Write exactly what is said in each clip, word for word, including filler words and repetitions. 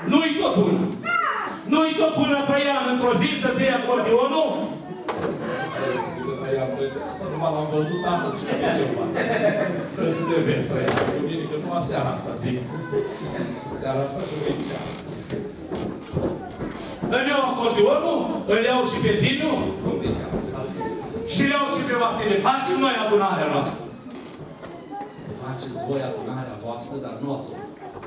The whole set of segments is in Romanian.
Nu-i tot una. Nu-i tot una Traian într-o zi să-ți iei acordionul? Asta numai l-am văzut astăzi și pe ceva. Trebuie să te vezi, Traian. Cu mine că numai seara asta zic. Seara asta și vei seara. Îl iau acordionul? Îl iau și pe Dinu? Și îl iau și pe Vasile. Facem noi adunarea noastră. Faceți voi adunarea voastră, dar nu acum.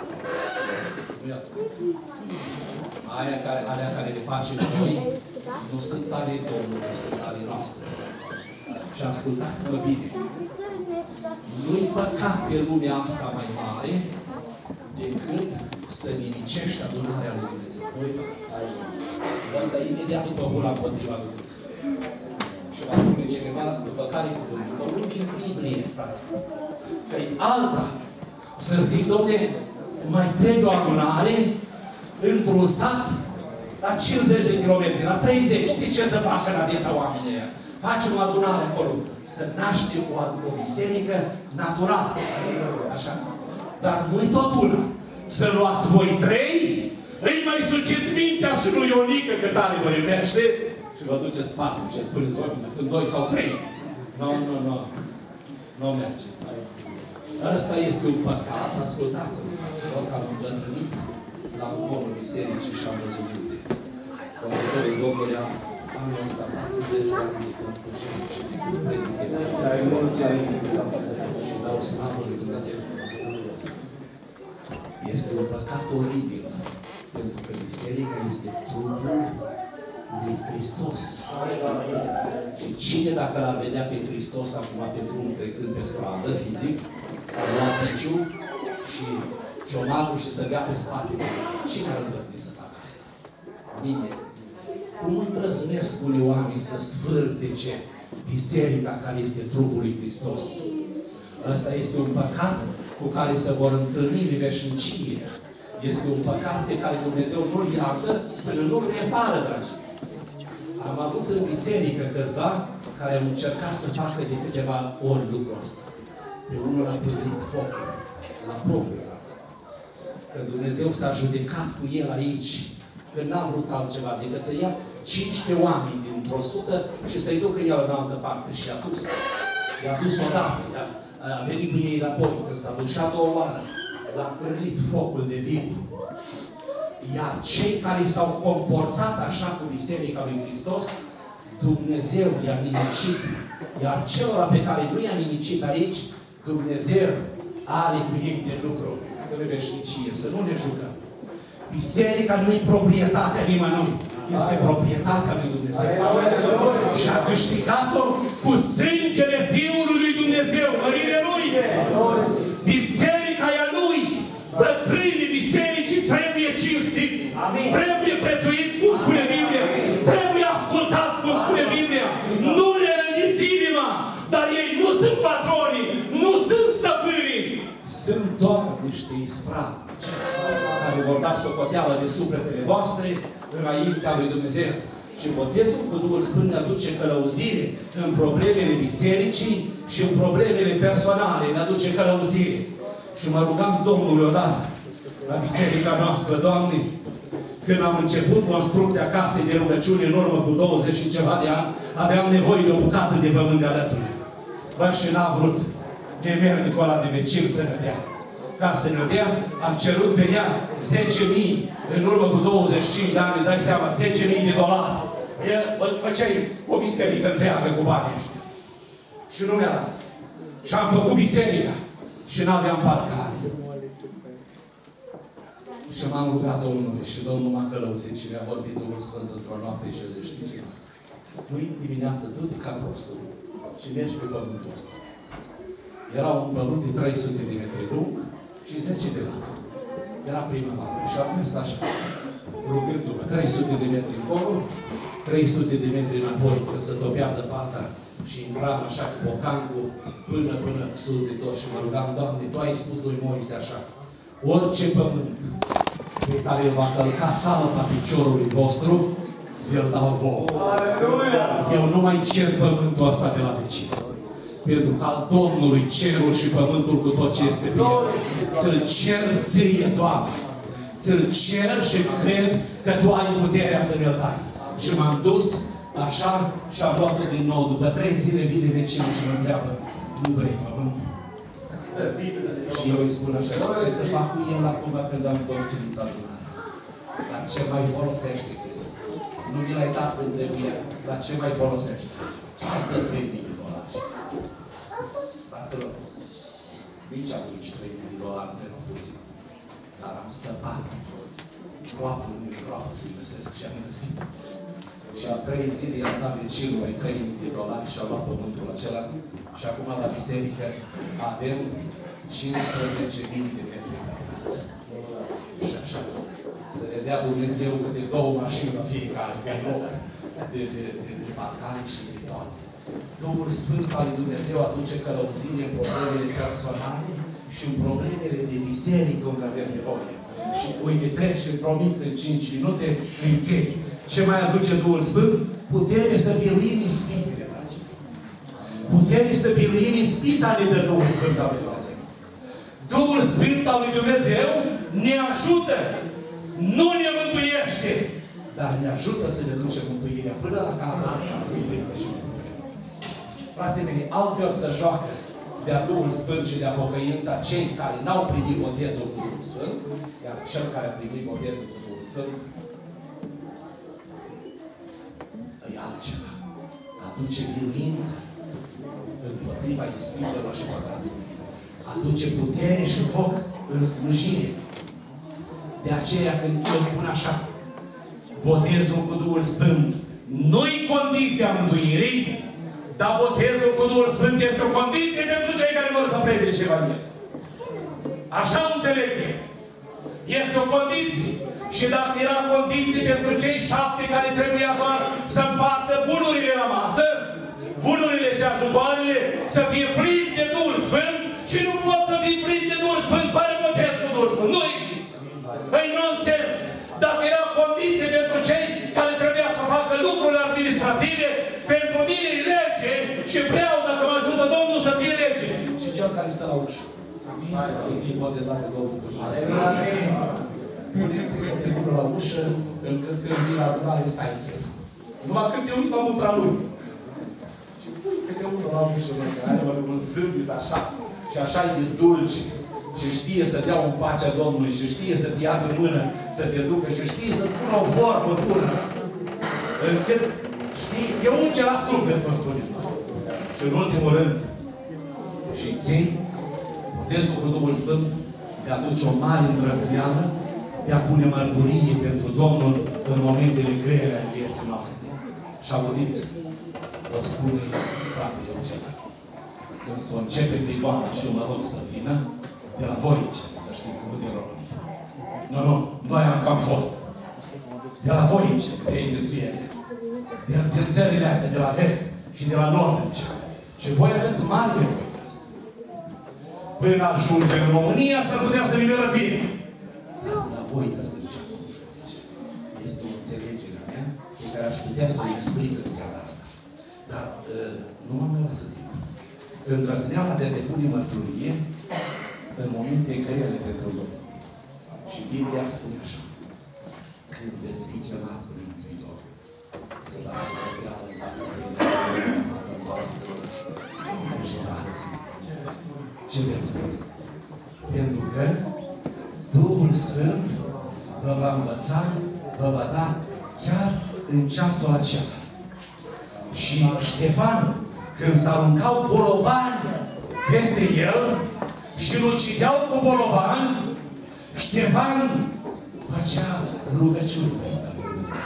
Aia care, alea care le facem noi nu sunt ale Domnului, sunt ale noastre. Și ascultați-mă bine. Nu-i păcat pe lumea asta mai mare decât să nimicești adunarea lui Dumnezeu. Nu-i păcat. Asta e imediat după hula împotriva lui Dumnezeu. Și va spune cineva după care cuvântul. Vă lunge în Biblie, fraților. Că-i alta să zic, dom'le, mai trebuie o adunare într-un sat la cincizeci de kilometri, la treizeci. Știi ce să facă la viața oamenii? Facem o adunare acolo. Să naște o, o biserică naturală. Așa. Dar nu-i tot una. Să luați voi trei, îi mai suciți mintea și nu Ionică, că tare vă iubește, și vă duceți patru și spuneți, voi, sunt doi sau trei. Nu, nu, nu. Nu merge. Ăsta este un păcat. Ascultați-mă, fraților, că am îmbătrânit la încolul bisericii și am văzut multe. Conductorul Domnului a anul ăsta patruzeci de ani de când slujesc și de când predic și dau slavă lui Dumnezeu. Este un păcat oribil, pentru că biserica este trupul lui Hristos. Și cine dacă l-ar vedea pe Hristos acum pe drum trecând pe stradă, fizic, ar lua piciul și ciomanul și să dea pe spate. Cine ar îndrăzni să facă asta? Nimeni. Cum îndrăznesc unii oameni să sfârtece biserica care este trupul lui Hristos? Ăsta este un păcat cu care se vor întâlni în veșnicie. Este un păcat pe care Dumnezeu nu-l iartă până nu-l repară, dragi. Am avut în biserică câțiva care au încercat să facă de câteva ori lucrul ăsta. Pe unul a pârlit focul la propriu, frate. Că Dumnezeu s-a judecat cu el aici, că n-a vrut altceva decât să ia cincisprezece oameni dintr-o sută și să-i ducă el în altă parte. Și a dus. I-a dus odată. A venit cu ei înapoi. Când s-a dușat două oară, l-a pârlit focul de viu. Iar cei care s-au comportat așa cu Biserica lui Hristos, Dumnezeu i-a nimicit. Iar celor pe care nu i-a nimicit aici, Dumnezeu are cu ei de lucru în veșnicie. Să nu ne jucăm. Biserica nu-i proprietatea nimănui. Este proprietatea lui Dumnezeu. Și a câștigat-o cu sângele Fiului lui Dumnezeu. Mărire Lui! Biserica e a Lui! Bătrânii bisericii trebuie cinstiți. Trebuie prețuiți, cum spune Biblia. Trebuie ascultați, cum spune Biblia. Nu le răniți inima. Dar ei nu sunt patronii. Nu sunt stăpânii. Sunt doar niște ispravnici care vor da socoteală de sufletele voastre înaintea lui Dumnezeu. Și botezul cu Duhul Sfânt ne aduce călăuzire în problemele bisericii și în problemele personale. Ne aduce călăuzire. Și mă rugam Domnului odată la biserica noastră, Doamne, când am început construcția casei de rugăciune în urmă cu douăzeci și ceva de ani, aveam nevoie de o bucată de pământ de alături. Bă, și n-a vrut nemernicul ăla de vecin să ne dea. Ca să ne dea, a cerut pe ea zece mii în urmă cu douăzeci și cinci de ani, îți dai seama, zece mii de dolari. Ea, bă, făceai o biserică întreagă cu banii ăștia. Și nu mi-a dat. Și am făcut biserica. Și n-aveam parcare. Și m-am rugat Domnului și Domnul m-a călăuzit și mi-a vorbit Duhul Sfânt într-o noapte și a zis, știi ceva? Mâine dimineață, du-te ca prostul și mergi pe pământul ăsta. Era un pământ de trei sute de metri lung și zece de lat. Era primăvară și am mers așa, rugându-mă, trei sute de metri încolo, trei sute de metri înapoi, când se topează pata și intram așa cu bocancul până, până sus de tot și mă rugam, Doamne, Tu ai spus lui Moise așa, orice pământ pe care îl va călca talpa piciorului vostru, vi-l dau vouă. Eu nu mai cer pământul ăsta de la vecini. Pentru că al Domnului cerul și pământul cu tot ce este pe el. Să-l cer ție, Doamne. ți-l cer și cred că tu ai puterea să mi-l dai. Și m-am dus așa și am luat-o din nou. După trei zile vine vecinul și mă întreabă, nu vrei pământ? Și eu îi spun așa, ce să fac cu el acum când am construit adunarea? La ce mai folosește Cristi? Nu mi l-ai dat în trebuia. La ce mai folosește? Și am dat trei mii de dolari. Fraților, nici atunci trei mii de dolari nu erau puțin. Dar am săpat groapă lângă groapă să-i găsesc și am găsit. Și a trei zile i-am dat vecinului trei mii de dolari și a luat pământul acela. Și acum la biserică avem cincisprezece mii de metri pătrați. Și așa. Să ne dea Dumnezeu câte două mașini la fiecare, pe loc de, de, de, de parcare și de toate. Duhul Sfânt al lui Dumnezeu aduce călăuzire în problemele personale și în problemele de biserică unde avem nevoie. Și uite, trec și îmi promit în cinci minute, închei. Ce mai aduce Duhul Sfânt? Putere să biruim ispitele, dragi. Putere să biruim ispita ne dă Duhul Sfânt al lui Dumnezeu. Duhul Sfânt al lui Dumnezeu ne ajută, nu ne mântuiește, dar ne ajută să ne ducem mântuirea până la capăt. Frații mei, altfel să joacă de-a Duhul Sfânt și de-a pocăința cei care n-au primit botezul cu Duhul Sfânt, iar cel care a primit botezul cu Duhul Sfânt e altceva. Aduce biruință împotriva ispitelor și păcatului. Aduce putere și foc în slujire. De aceea când eu spun așa, botezul cu Duhul Sfânt nu-i condiția mântuirii, dar botezul cu Duhul Sfânt este o condiție pentru cei care vor să predice Evanghelia. Așa înțeleg eu. Este o condiție. Și dacă era condiție pentru cei șapte care trebuia doar să împartă bunurile la masă, bunurile și ajutoarele să fie plini de Duhul Sfânt și nu pot să fii plin de Duhul Sfânt fără botez cu Duhul Sfânt. Nu există. E nonsens. Dacă era condiție pentru cei care trebuia să facă lucruri administrative, pentru mine e lege și vreau, dacă mă ajută Domnul, să fie lege. Și cel care stă la ușă să fie botezat de Domnul cu Duhul Sfânt. Pune-te bunul la ușă, încât când vine la adunare, stai în chef. Numai când te uiți la muntra lui. Și pune-te bunul la ușă, că are un zâmbit așa. Și așa e de dulce. Și știe să dea un pacea Domnului. Și știe să te ia pe mână, să te ducă. Și știe să spună o vorbă bună. Încât, știi, e unge la suflet, vă spunem. Și în ultimul rând, și închei, botezul cu Duhul Sfânt de a aduce o mare îndrăzneală, de a pune mărturie pentru Domnul în momentele grele ale vieții noastre. Și auziți, vă spune fratele Eugen, când s-o începe prigoana și mă rog să vină, de la voi începe, să știți, nu din România. Nu, nu, noi am cam fost. De la voi începe, de aici din Suedia. De, din țările astea, de la vest și de la nord începe. Și voi aveți mare nevoie de asta. Până ajunge în România, s-ar putea să vină răbire. La voi trebuie să înceapă, nu știu de ce. Este o înțelegere a mea pe care aș putea să o explic în seara asta. Dar uh, nu m-am mai lăsat timp. Îndrăzneala de a depune mărturie în momente grele pentru Domnul. Și Biblia spune așa. Când veți fi chemați în Mântuitor, să dați o reală în fața lui, în fața voastră, îngrijorați. Ce veți spune? Pentru că Duhul Sfânt vă va învăța, vă va da chiar în ceasul acela. Și Ștefan, când s-aruncau bolovani peste el și îl ucideau cu bolovani, Ștefan făcea rugăciuni pentru Dumnezeu.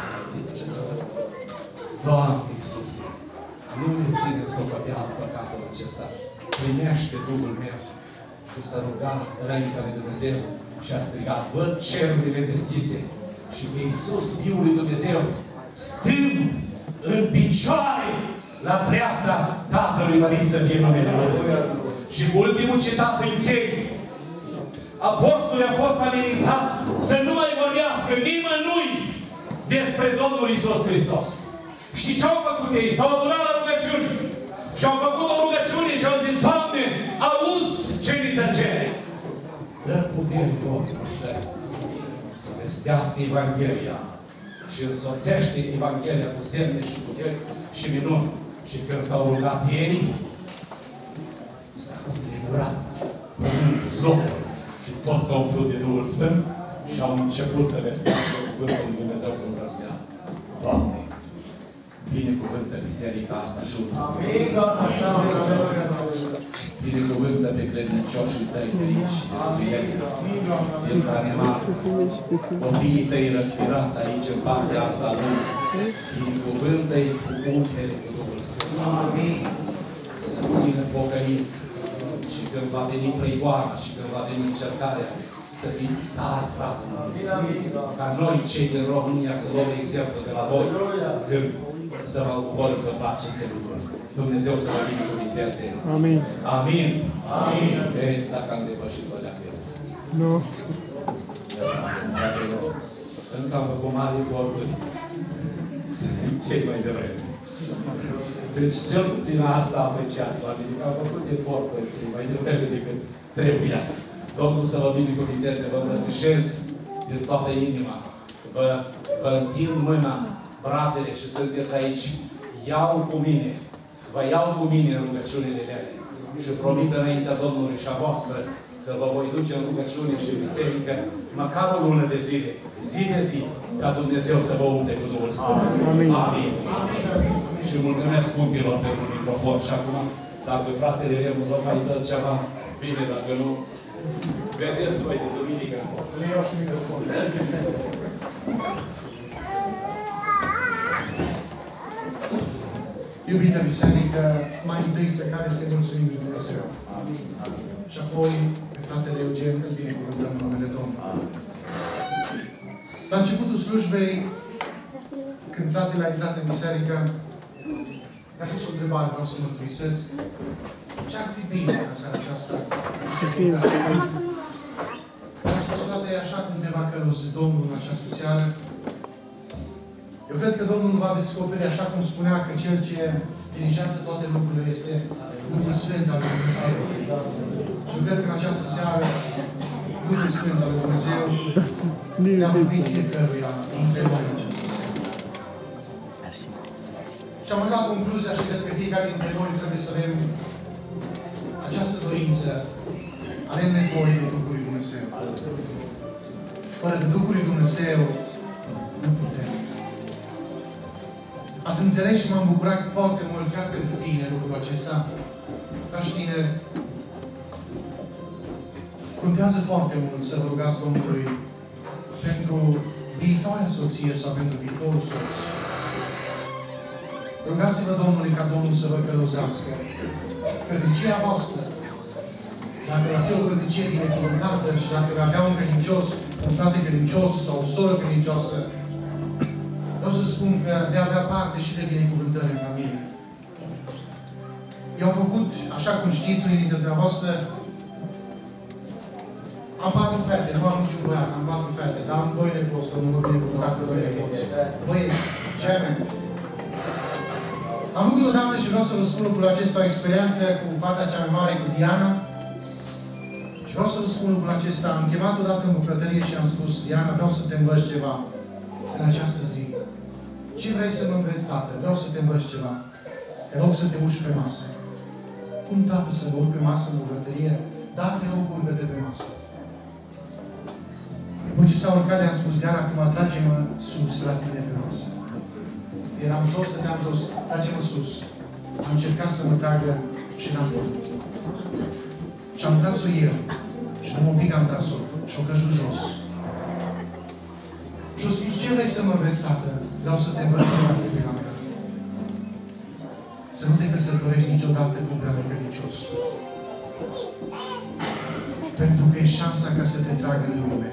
Doamne Iisuse, nu ne ține socoteală păcatul acesta. Primește Duhul meu. Și s-a rugat înaintea lui Dumnezeu și a strigat, văd cerurile deschise și pe Iisus, Fiul lui Dumnezeu, stând în picioare la dreapta Tatălui mărit să fie numele Lui. Și cu ultimul citat închei. Apostolii au fost amenințați să nu mai vorbească nimănui despre Domnul Iisus Hristos. Și ce-au făcut ei? S-au adunat la rugăciuni. Și au făcut o rugăciune și au zis, Doamne, auzi ce ni se cere. Dă putere, Doamne, să vestească Evanghelia și însoțește Evanghelia cu semne și puteri și minuni. Și când s-au rugat ei, s-a cutremurat locul și toți s-au umplut de Duhul Sfânt și au început să vestească cuvântul lui Dumnezeu cu îndrăzneală. Doamne, binecuvântă biserica asta juntă. Binecuvântă pe credincioșii tăi de aici, din Suedia, din Danemarca. Copiii tăi răsfirați aici, în partea asta a lumii. Binecuvântă-i cu umplere cu Duhul Sfânt. Să țină pocăință. Și când va veni pregoara și când va veni încercarea, să fiți tari, frații. Ca noi, cei din România, să luăm exemplu de la voi, când să vor întâmpla aceste lucruri. Dumnezeu să vă binecuvinteze. Amin. Amin. Amin. E, dacă am depășit, vă le-am iertați. Nu. Încă am făcut mari eforturi să ne închei mai devreme. Deci, cel puțin asta apreciați la mine, că am făcut efort să închei mai devreme decât trebuia. Domnul să vă binecuvinteze, vă îmbrățișez din toată inima. Vă, vă întind mâna, brațele și sunteți aici. Iau cu mine. Vă iau cu mine în rugăciunile mele. Și promit înaintea Domnului și a voastră că vă voi duce în rugăciune și în biserică măcar o lună de zile, zi de zi, ca Dumnezeu să vă umple cu Duhul Sfânt. Amin. Amin. Amin. Și mulțumesc scumpilor pentru microfon. Și acum, dacă fratele Remus o mai dă ceva, bine, dacă nu, vedeți voi de duminică. Le iau și microfon. Iubită biserică, mai întâi să care să mulțumim lui Dumnezeu. Și apoi, pe fratele Eugen, îl binecuvântăm în numele Domnului. La începutul slujbei, când fratele a intrat în biserică, mi-a pus o întrebare, vreau să mărturisesc. Ce-ar fi bine în seara aceasta? Să fie. Mi-a spus, frate, așa cum te va călăuzi Domnul în această seară, eu cred că Domnul va descoperi, așa cum spunea, că Cel ce dirigează toate lucrurile este Duhul Sfânt al lui Dumnezeu. Și eu cred că în această seară Duhul Sfânt al lui Dumnezeu ne-a vorbit fiecăruia dintre noi în această seară. Și am dat concluzia și cred că fiecare dintre noi trebuie să avem această dorință. Avem nevoie de Duhul lui Dumnezeu. Fără de Duhul lui Dumnezeu nu putem. Ați înțeles și m-am bucurat foarte mult chiar pentru tine lucrul acesta. Dragi tineri, contează foarte mult să vă rugați Domnului pentru viitoarea soție sau pentru viitorul soț. Rugați-vă Domnului ca Domnul să vă călăuzească. Cădicea voastră, dacă va fi o cădicie binecuvântată și dacă va avea un credincios, un frate credincios sau o soră credincioasă, vreau să spun că de a avea parte și de binecuvântări în familie. Eu am făcut, așa cum știți, unii dintre dumneavoastră, am patru fete, nu am niciun băiat, am patru fete, dar am doi nepoți, Domnul mă binecuvântat pe doi nepoți. Băieți, gemeni. Am făcut odată și vreau să vă spun lucrul acesta, o experiență cu fata cea mai mare, cu Diana. Și vreau să vă spun lucrul acesta. Am chemat odată în bucătărie și am spus, Diana, vreau să te învăț ceva în această zi. Ce vrei să mă înveți, tată? Vreau să te învăț ceva. Te rog să te urci pe masă. Cum, tată, să mă urc pe masă în bucătărie? Dar te rog, urcă-te pe masă. După ce s-a urcat, le-am spus, Diana, acum trage-mă sus la tine pe masă. Eram jos, stăteam jos, trage-mă sus. Am încercat să mă tragă și n-am putut. Și am tras-o eu. Și numai un pic am tras-o. Și o căjut jos. Și a spus, ce vrei să mă înveți, tată? Vreau să te învăț ceva de pe la mea. Să nu te căsătorești niciodată cu un prea necredincios. Pentru că e șansa ca să te tragă în lume.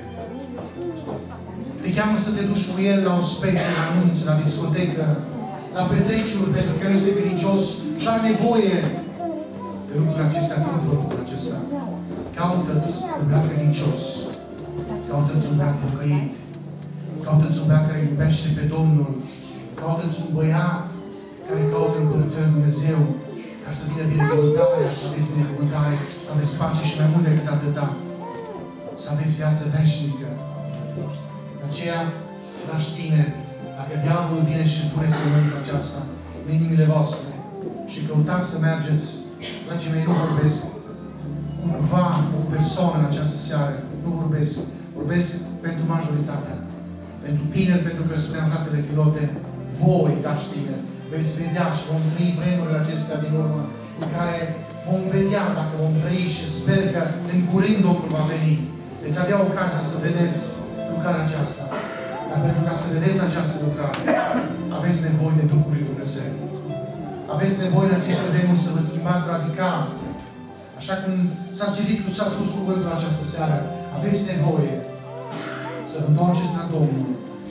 Te cheamă să te duci cu el la o specie, la anunț, la discotecă, la petreceri, pentru că nu este credincios și are nevoie de lucrurile acestea. Tu nu fă lucrurile acestea. Caută-ți un băiat credincios. Caută-ți un băiat pocăit. Caută-ți un băiat care iubește pe Domnul. Caută-ți un băiat care caută împărăția lui Dumnezeu ca să vină binecuvântare, să aveți binecuvântare, să aveți pace și mai mult decât atâta. Să aveți viață veșnică. În aceea, dragi tineri, dacă diavolul vine și pune sămânța aceasta în inimile voastre și căutați să mergeți, dragii mei, nu vorbesc cumva o persoană în această seară, nu vorbesc, vorbesc pentru majoritatea, pentru tineri, pentru că spuneam fratele Filote, voi, dați tineri, veți vedea și vom trăi vremurile acestea din urmă, în care vom vedea dacă vom trăi și sper că în curând Domnul va veni. Veți avea ocazia să vedeți lucrarea aceasta. Dar pentru ca să vedeți această lucrare, aveți nevoie de Duhul lui Dumnezeu. Aveți nevoie în aceste vremuri să vă schimbați radical. Așa cum s-a citit, s-a spus cuvântul această seară, aveți nevoie să vă întoarceți la Domnul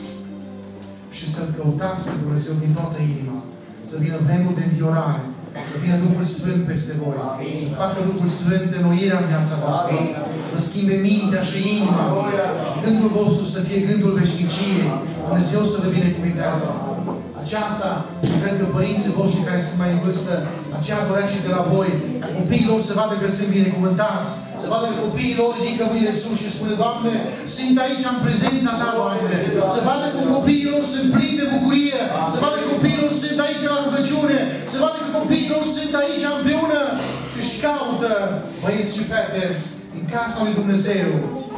și să-L căutați pe Dumnezeu din toată inima. Să vină vremuri de înviorare, să vină Duhul Sfânt peste voi, să facă Duhul Sfânt înnoirea în viața voastră, să vă schimbe mintea și inima și gândul vostru să fie gândul veșniciei. Dumnezeu să vă binecuvintează. Aceasta, cred că părinții voștri care sunt mai în vârstă, aceea dorește de la voi, ca copiii lor să vadă că sunt binecuvântați, să vadă că copiii lor ridică mâinile sus și spune, Doamne, sunt aici în prezența Ta, Doamne. Să vadă cum copiii lor sunt plini de bucurie, să vadă că copiii lor sunt aici la rugăciune, să vadă că copiii lor sunt aici împreună și își caută băieți și fete în casa lui Dumnezeu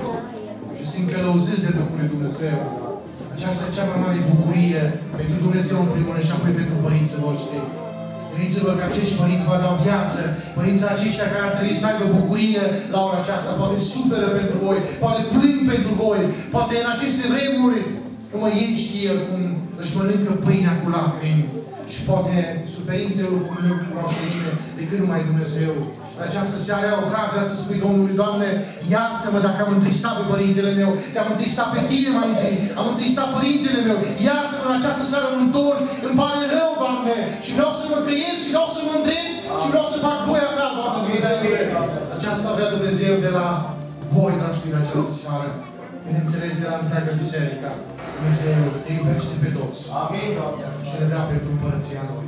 și sunt călăuziți de Duhul lui Dumnezeu. Aceasta e cea mai mare bucurie pentru Dumnezeu în primul rând și apoi pentru părinții voștri. Gândiți-vă că acești părinți vă dau viață, părinții aceștia care ar trebui să aibă bucurie la ora aceasta, poate suferă pentru voi, poate plâng pentru voi, poate în aceste vremuri numai ei știe cum își mănâncă pâinea cu lacrimi și poate suferințele lor cum nu cunoaște nimeni decât numai Dumnezeu. În această seară ai ocazia să spui Domnului, Doamne, iartă-mă dacă am întristat pe părintele meu, te-am întristat pe tine mai întâi, am întristat părintele meu, iartă-mă în această seară mă întorc, îmi pare rău, Doamne, și vreau să mă căiesc și vreau să mă întreb și vreau să fac voia Ta, Doamne Dumnezeule. Aceasta vrea Dumnezeu de la voi, dragi tine, această seară. Bineînțeles, de la întreaga biserică. Dumnezeu îi iubește pe toți. Amin. Și le vrea pentru împărăția Lui.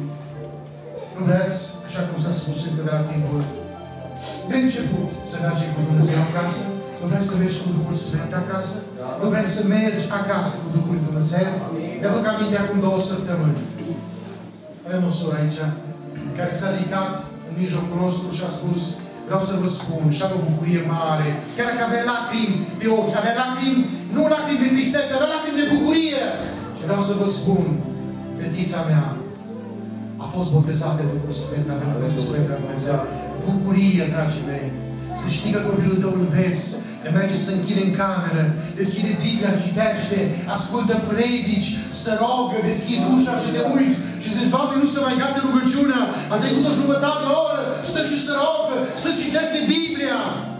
Nu vreți, așa cum s-a spus încă de la timpul de început, să mergi cu Dumnezeu acasă? Nu vrei să mergi cu Duhul Sfânt acasă? Nu vrei să mergi acasă cu Duhul lui Dumnezeu? Mi-aduc aminte acum două săptămâni. Avem o soră aici, care s-a ridicat în mijlocul nostru și a spus, vreau să vă spun, și am o bucurie mare, chiar dacă avea lacrimi pe ochi, avea lacrimi, nu lacrimi de tristețe, avea lacrimi de bucurie. Și vreau să vă spun, fetița mea a fost botezată de Duhul Sfânt, avem Duhul Sfânt de Dumnezeu. Bucurie, dragii mei. Să știi că copilul tău îl vezi, că merge să închide în cameră, deschide Biblia, citește, ascultă predici, să rogă, deschizi ușa și te uiți și zici, Doamne, nu se mai gata rugăciunea, a trecut o jumătate de oră, stă și să rogă, să citește Biblia.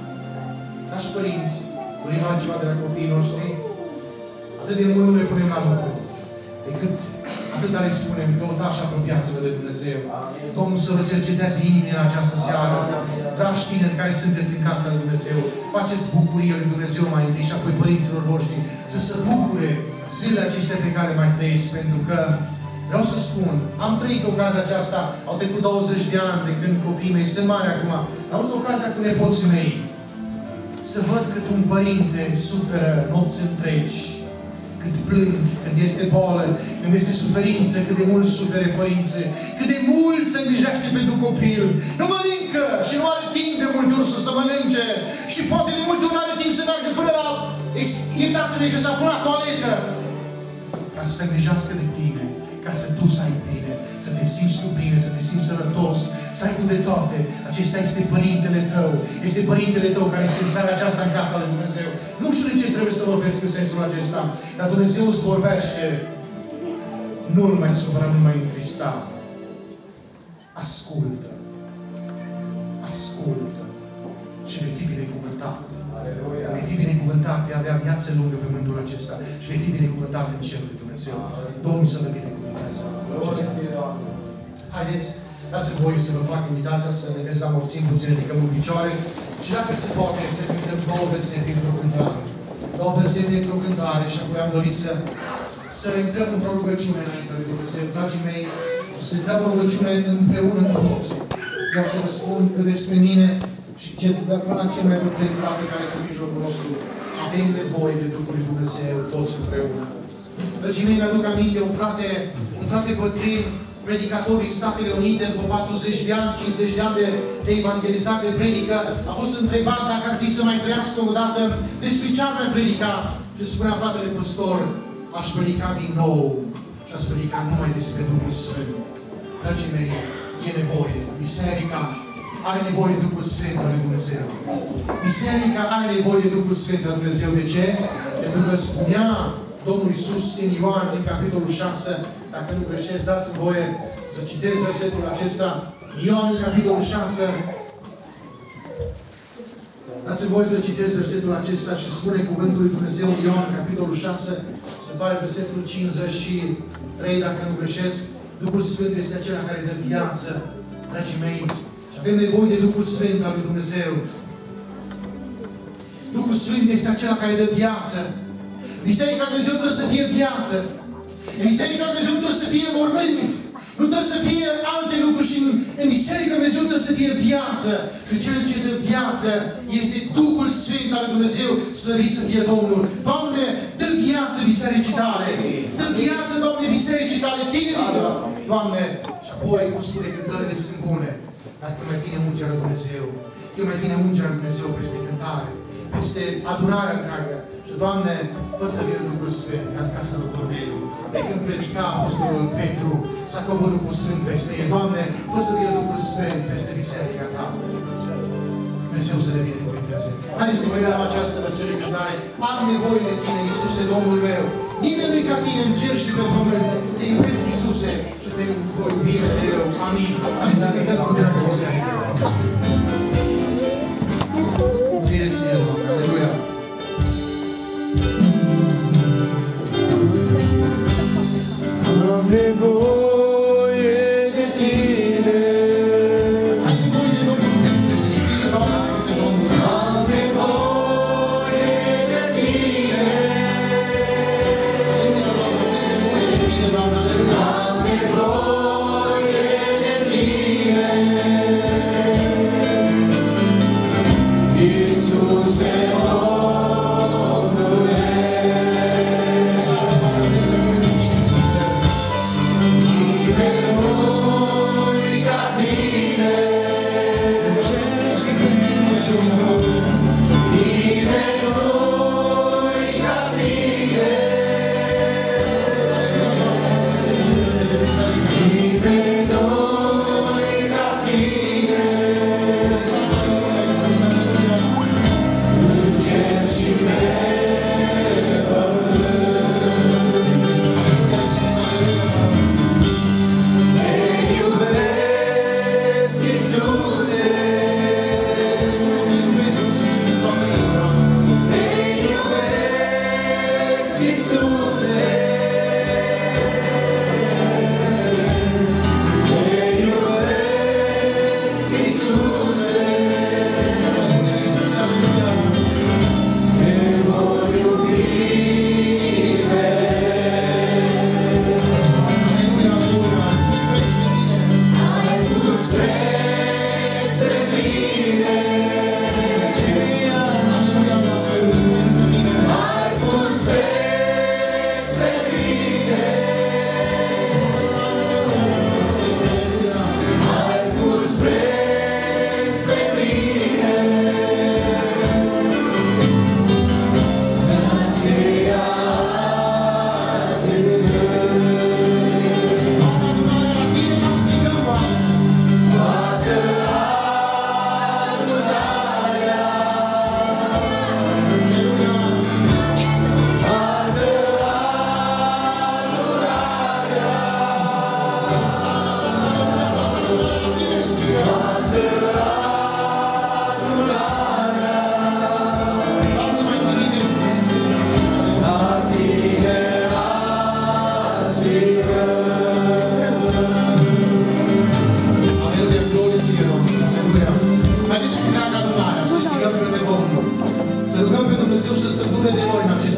Dragi părinți, dorim altceva de la copiii noștri? Atât de mult nu le punem la lucru, decât atât le spunem, căutați și apropiați-vă de Dumnezeu. Domnul să vă cerceteze inimile în această seară. Dragi tineri care sunteți în casa lui Dumnezeu, faceți bucurie lui Dumnezeu mai întâi și apoi părinților voștri să se bucure zilele acestea pe care mai trăiesc, pentru că vreau să spun, am trăit ocazia aceasta, au trecut douăzeci de ani de când copiii mei sunt mari acum, am avut ocazia cu nepoții mei să văd cât un părinte suferă nopți întregi, cât plâng, când este boală, când este suferință, cât de mult sufere părinții, cât de mult se îngrijește pentru copil. Nu mănâncă și nu are timp de multe ori să se mănânce și poate de multe ori nu are timp să meargă până la, iertați-ne, să până la toaletă, ca să se îngrijească de tine, ca să tu să ai bine, să te simți tu bine, să te simți sănătos, să ai tu de toate. Acesta este Părintele tău. Este Părintele tău care este în seara aceasta în casa lui Dumnezeu. Nu știu de ce trebuie să vorbesc în sensul acesta, dar Dumnezeu îți vorbește. Nu-L mai supăra, nu-L mai întrista. Ascultă. Ascultă. Și vei fi binecuvântat. Vei fi binecuvântat, vei avea viață lungă pe momentul acesta și vei fi binecuvântat în cerul lui Dumnezeu. Domnul să vă binecuvânteze. Haideți, dați-mi voie să vă fac invitația să ne dezamorțim puțin, ridicăm în picioare și dacă se poate, să cântăm două versete într-o cântare. Două versete într-o cântare și apoi am dorit să, să intrăm într-o rugăciune înainte lui Dumnezeu. Dragii mei, să intrăm o rugăciune împreună cu toți. Vreau să vă spun că despre mine și ce, până la cel mai bătrân frate care este în mijlocul nostru, avem nevoie de Duhul lui Dumnezeu toți împreună. Dragii mei, mi-aduc aminte, un frate, un frate bătrân, predicator din Statele Unite, după patruzeci de ani, cincizeci de ani de, de evangelizat, de predică, a fost întrebat dacă ar fi să mai trăiască o dată despre ce ar mai predica. Și spunea fratele păstor, aș predica din nou și aș predica numai despre Duhul Sfânt. Dragii mei, e nevoie. Biserica are nevoie de Duhul Sfânt al lui Dumnezeu. Biserica are nevoie de Duhul Sfânt al lui Dumnezeu. De ce? Pentru că spunea Domnul Iisus în Ioan, în capitolul șase, dacă nu greșesc, dați-mi voie să citesc versetul acesta. Ioan, în capitolul șase. Dați-mi voie să citesc versetul acesta și spune cuvântul lui Dumnezeu în Ioan, în capitolul șase. Se pare versetul cincizeci și trei, dacă nu greșesc. Duhul Sfânt este acela care dă viață, dragii mei. Și avem nevoie de Duhul Sfânt al lui Dumnezeu. Duhul Sfânt este acela care dă viață. Biserica lui Dumnezeu trebuie să fie viață. Biserica lui Dumnezeu trebuie să fie mormânt. Nu trebuie să fie alte lucruri și în, în Biserica lui Dumnezeu trebuie să fie viață. Și cel ce dă viață este Duhul Sfânt al lui Dumnezeu, slăvit să fie Domnul. Doamne, dă viață bisericii tale. Dă viață, Doamne, bisericii tale, tinerilor. Doamne, și apoi, cum spune, cântările sunt bune. Dar când mai vine ungea lui Dumnezeu, când mai vine ungea lui Dumnezeu peste cântare, peste adunarea întreagă. Și, Doamne, fă să vină Duhul Sfânt, ca în casa lui Corneliu. Pe când predica Apostolul Petru, s-a coborât Duhul Sfânt peste el. Doamne, fă să vină Duhul Sfânt peste biserica ta. Dumnezeu să ne binecuvânteze. Haideți să vedem această versetă de cântare. Am nevoie de Tine, Iisuse, Domnul meu. Nimeni nu-i ca Tine în cer și pe pământ. Te iubesc, Iisuse, și te voi iubi eu. Amin. Haideți să cântăm cu dragă biserică. Ție, Doamne. Aleluia. Am nevoie de Tine. Ai nevoie de Domnul cânte și scrie, Doamne, de Domnul. Am nevoie de Tine. Am nevoie de Tine. Iisuse, Să rugăm pe Dumnezeu să se dure de noi în acest